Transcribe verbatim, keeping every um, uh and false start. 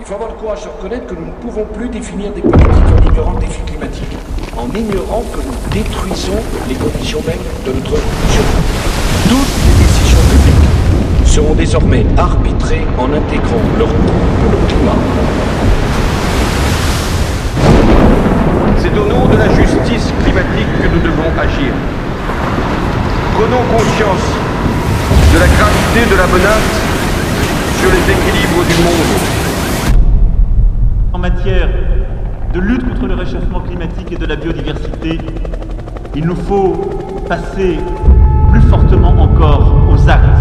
Il faut avoir le courage de reconnaître que nous ne pouvons plus définir des politiques en ignorant le défi climatique, en ignorant que nous détruisons les conditions mêmes de notre survie. Toutes les décisions publiques seront désormais arbitrées en intégrant leur coût pour le climat. C'est au nom de la justice climatique que nous devons agir. Prenons conscience de la gravité de la menace sur les équilibres du monde. En matière de lutte contre le réchauffement climatique et de la biodiversité, il nous faut passer plus fortement encore aux actes.